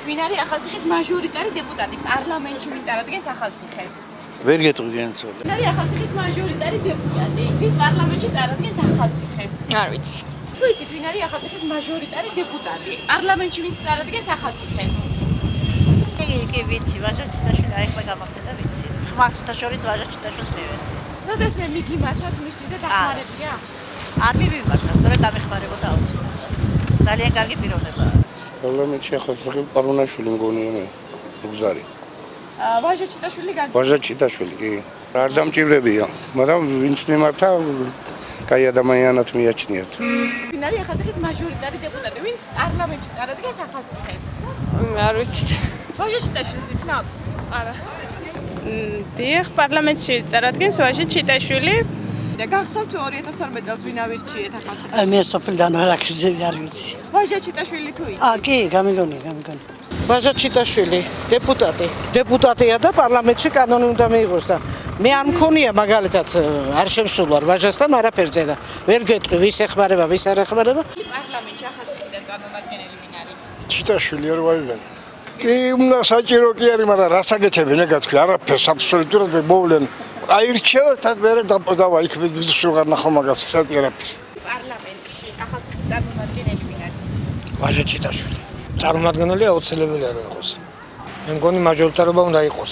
ვინ არის ახალციხის მაჟორიტარი დეპუტატი პარლამენტში ვინ წარადგენს ახალციხეს? ვერ გეტყვი ენცოლე. ვინ არის ახალციხის მაჟორიტარი დეპუტატი ვის პარლამენტში წარადგენს ახალციხეს? არ ვიცი. თუ იცით ვინ არის ახალციხის მაჟორიტარი დეპუტატი პარლამენტში ვინ წარადგენს ახალციხეს? კი ვიცი, ვაჟა ჩიტაშვილი აიხლა გამახსენდა ვიცი. ხმასუთა შორის ვაჟა ჩიტაშვილს მივეცი. როდეს მე მიგიმართა თვისთვის და დახმარებია? არ მივიმართა, სწორედ დამეხმარებოდა აუცილებლად. ძალიან კარგი პიროვნებაა. პარლამენტში ახალციხის პარუნაშვილი მგონია მე. უგზარი. ვაჟა ჩიტაშვილი ვაჟა ჩიტაშვილი კი. არ დამჭირდებია, მაგრამ ვინც მიმართა კაი ადამიანად მიაჩნიათ. ვინ არის ახალციხის მაჟორიტარი დეპუტატი ვინც პარლამენტში წარადგენს ახალციხეს? არ ვიცით. ვაჟა ჩიტაშვილს იცნობთ? არა. დიახ, პარლამენტში წარადგენს ვაჟა ჩიტაშვილი. და გახსოვთ 2012 წელს ვინ ავირჩიეთ ახალციხეს? მე სოფლიდან არაქიზები არ ვიცი. ვაჟა ჩიტაშვილი თუ იცით? კი, გამიგონი. ვაჟა ჩიტაშვილი, დეპუტატია და პარლამენტში კანონი უნდა მიიღოს და მე არ მქონია მაგალითად არ შემსულვარ ვაჟასთან არაფერზე და ვერ გეტყვი ვის ეხმარება, ვის არ ეხმარება. პარლამენტში ახალციხიდან წარმომადგენელი ვინ არის? ჩიტაშვილი არ ვარიდან. კი, უნდა საჭირო კი არის, მაგრამ რასაკეთებენ ეგათქვი, არაფერს აბსოლუტურად მე მოვლენ. აირჩევთ და მე დავაი იქ ვიზშუღარ ნახო მაგას საჭირაფერს. პარლამენტში ახალციხის წარმომადგენელი ვინ არის? ვაჟა ჩიტაშვილი. წარმომადგენელი აუცილებელია რომ იყოს. მე მგონი მაჟორიტარობა უნდა იყოს.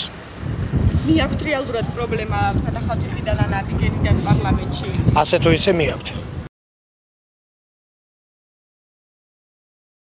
მიაქვთ რეალურად პრობლემა თქვა ახალციხიდან ან ადიგენიდან პარლამენტში? ასე თუ ისე მიაქვთ.